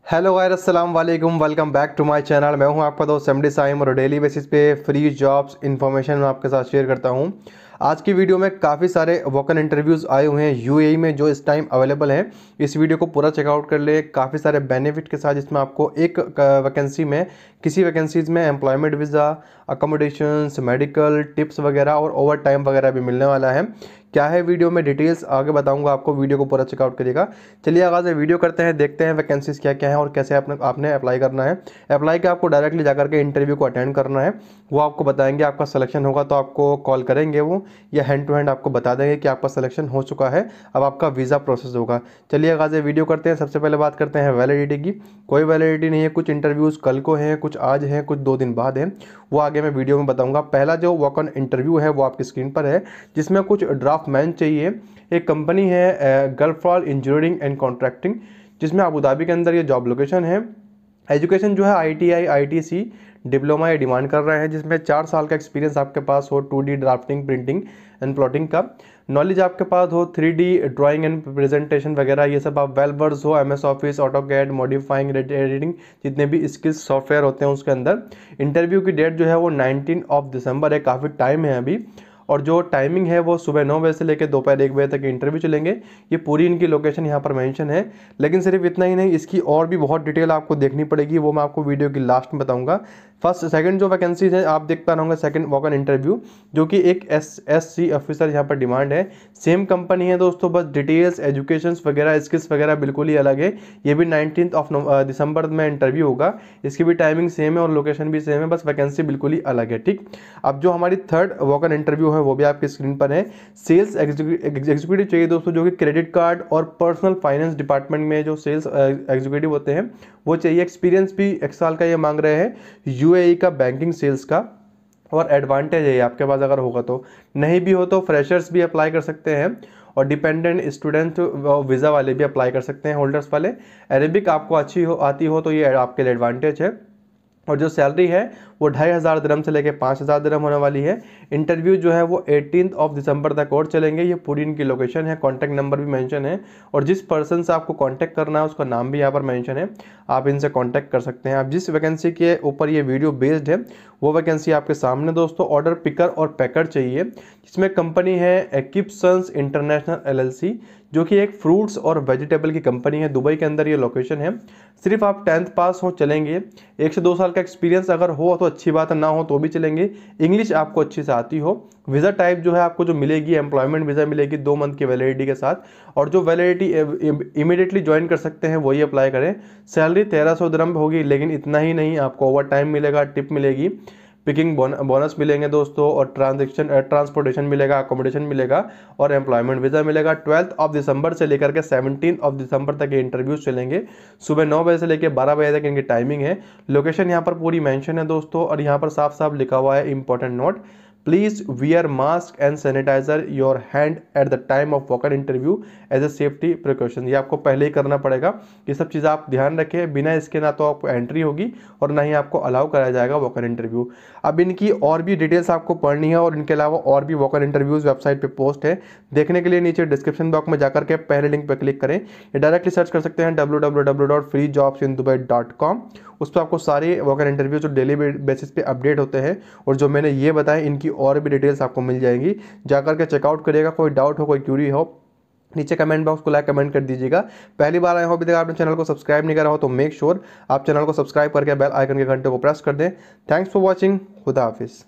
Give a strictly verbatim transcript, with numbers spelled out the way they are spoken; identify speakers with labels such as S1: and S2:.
S1: Hello guys, अस्सलाम वालेकुम। Welcome back to my channel. मैं हूं आपका दोस्त एमडी साइम और डेली बेसिस पे फ्री जॉब्स इन्फॉर्मेशन मैं आपके साथ शेयर करता हूं। आज की वीडियो में काफ़ी सारे वोकन इंटरव्यूज़ आए हुए हैं यूएई में जो इस टाइम अवेलेबल हैं। इस वीडियो को पूरा चेकआउट कर ले। काफ़ी सारे बेनिफिट के साथ जिसमें आपको एक वैकेंसी में किसी वैकेंसीज़ में employment visa, accommodations, medical tips वगैरह और ओवर टाइम वगैरह भी मिलने वाला है। क्या है वीडियो में डिटेल्स आगे बताऊंगा आपको, वीडियो को पूरा चेकआउट करिएगा। चलिए आगाज़ में वीडियो करते हैं, देखते हैं वैकेंसीज क्या क्या है और कैसे आपने आपने अप्लाई करना है। अप्लाई के आपको डायरेक्टली जाकर के इंटरव्यू को अटेंड करना है, वो आपको बताएंगे। आपका सिलेक्शन होगा तो आपको कॉल करेंगे वो, या हैंड टू हैंड आपको बता देंगे कि आपका सिलेक्शन हो चुका है, अब आपका वीज़ा प्रोसेस होगा। चलिए आगाज़ में वीडियो करते हैं। सबसे पहले बात करते हैं वैलिडिटी की। कोई वैलिडिटी नहीं है, कुछ इंटरव्यूज़ कल को हैं, कुछ आज हैं, कुछ दो दिन बाद हैं, वो आगे मैं वीडियो में बताऊँगा। पहला जो वॉक ऑन इंटरव्यू है वो आपकी स्क्रीन पर है, जिसमें कुछ ड्राफ्ट मैन चाहिए। एक कंपनी है Gulf for engineering and contracting, जिसमें अबू धाबी के अंदर ये जॉब लोकेशन है। एजुकेशन जो है आईटीआई आईटीसी डिप्लोमा ये डिमांड कर रहे हैं, जिसमें चार साल का एक्सपीरियंस आपके पास हो two D drafting, printing and plotting का नॉलेज आपके पास हो, three D drawing and presentation वगैरह ये सब आप वेल वर्स हो, M S office, AutoCAD, modifying, editing, जितने भी स्किल्स सॉफ्टवेयर होते हैं उसके अंदर। इंटरव्यू की डेट जो है वो नाइनटीन ऑफ दिसंबर है, काफ़ी टाइम है अभी। और जो टाइमिंग है वो सुबह नौ बजे से लेकर दोपहर एक बजे तक इंटरव्यू चलेंगे। ये पूरी इनकी लोकेशन यहाँ पर मेंशन है। लेकिन सिर्फ इतना ही नहीं, इसकी और भी बहुत डिटेल आपको देखनी पड़ेगी, वो मैं आपको वीडियो की लास्ट में बताऊंगा। फर्स्ट सेकंड जो वैकेंसीज है आप देख पा रहे होंगे, सेकंड वॉक ऑन इंटरव्यू, जो कि एक एस एस सी ऑफिसर यहाँ पर डिमांड है। सेम कंपनी है दोस्तों, बस डिटेल्स, एजुकेशन वगैरह, स्किल्स वगैरह बिल्कुल ही अलग है। ये भी नाइनटीन ऑफ दिसंबर में इंटरव्यू होगा। इसकी भी टाइमिंग सेम है और लोकेशन भी सेम है, बस वैकेंसी बिल्कुल ही अलग है। ठीक, अब जो हमारी थर्ड वॉक ऑन इंटरव्यू है वो भी आपकी स्क्रीन पर है। सेल्स एग्जीक्यूटिव चाहिए दोस्तों, जो कि क्रेडिट कार्ड और पर्सनल फाइनेंस डिपार्टमेंट में जो सेल्स एग्जीक्यूटिव होते हैं वो चाहिए। एक्सपीरियंस भी एक साल का ये मांग रहे हैं यूएई का बैंकिंग सेल्स का, और एडवांटेज है आपके पास अगर होगा तो। नहीं भी हो तो फ्रेशर्स भी अप्लाई कर सकते हैं, और डिपेंडेंट स्टूडेंट वीज़ा वाले भी अप्लाई कर सकते हैं, होल्डर्स वाले। अरेबिक आपको अच्छी हो आती हो तो ये आपके लिए एडवांटेज है। और जो सैलरी है वो ढाई हज़ार दिरहम से लेकर पाँच हज़ार दिरहम होने वाली है। इंटरव्यू जो है वो एटीन ऑफ दिसंबर तक और चलेंगे। ये पूरी इनकी लोकेशन है, कॉन्टैक्ट नंबर भी मेंशन है, और जिस पर्सन से आपको कांटेक्ट करना है उसका नाम भी यहाँ पर मेंशन है, आप इनसे कांटेक्ट कर सकते हैं। आप जिस वैकेंसी के ऊपर ये वीडियो बेस्ड है वो वैकेंसी आपके सामने दोस्तों। ऑर्डर पिकर और पैकर चाहिए, जिसमें कंपनी है एक्टिप्संस इंटरनेशनल एलएलसी, जो कि एक फ्रूट्स और वेजिटेबल की कंपनी है। दुबई के अंदर ये लोकेशन है। सिर्फ आप टेंथ पास हो चलेंगे, एक से दो साल का एक्सपीरियंस अगर हो तो अच्छी बात है, ना हो तो भी चलेंगे। इंग्लिश आपको अच्छी से आती हो। वीज़ा टाइप जो है आपको जो मिलेगी, एम्प्लॉयमेंट वीज़ा मिलेगी दो मंथ की वैलिडिटी के साथ, और जो वैलिडिटी इमीडिएटली ज्वाइन कर सकते हैं वही अप्लाई करें। सैलरी तेरह सौ दिरहम होगी, लेकिन इतना ही नहीं, आपको ओवर टाइम मिलेगा, टिप मिलेगी, पिकिंग बोनस मिलेंगे दोस्तों, और ट्रांजेक्शन ट्रांसपोर्टेशन मिलेगा, अकोमोडेशन मिलेगा, और एम्प्लॉयमेंट वीज़ा मिलेगा। ट्वेल्थ ऑफ दिसंबर से लेकर के सेवनटीन ऑफ दिसंबर तक ये इंटरव्यूज चलेंगे। सुबह नौ बजे से लेकर बारह बजे तक इनकी टाइमिंग है। लोकेशन यहाँ पर पूरी मेंशन है दोस्तों, और यहाँ पर साफ साफ लिखा हुआ है important note, please wear mask and sanitizer your hand at the time of walk on interview as a safety precaution. ये आपको पहले ही करना पड़ेगा। ये सब चीज़ आप ध्यान रखें, बिना इसके ना तो आपको एंट्री होगी और ना ही आपको अलाउ कराया जाएगा वॉक ऑन इंटरव्यू। अब इनकी और भी डिटेल्स आपको पढ़नी है, और इनके अलावा और भी वॉक ऑन इंटरव्यूज वेबसाइट पे पोस्ट है। देखने के लिए नीचे डिस्क्रिप्शन बॉक्स में जाकर के पहले लिंक पर क्लिक करें, या डायरेक्टली सर्च कर सकते हैं W W W dot free jobs in Dubai dot com. उस पर आपको सारे वॉक ऑन इंटरव्यू जो डेली बेसिस पे अपडेट होते हैं, और जो मैंने ये बताया इनकी और भी डिटेल्स आपको मिल जाएंगी। जाकर के चेकआउट करिएगा। कोई डाउट हो, कोई क्यूरी हो, नीचे कमेंट बॉक्स को लाइक कमेंट कर दीजिएगा। पहली बार आए हो, अभी तक आपने चैनल को सब्सक्राइब नहीं करा हो तो मेक श्योर आप चैनल को सब्सक्राइब करके बेल आइकन के घंटे को प्रेस कर दें। Thanks for watching. खुदा हाफिज़।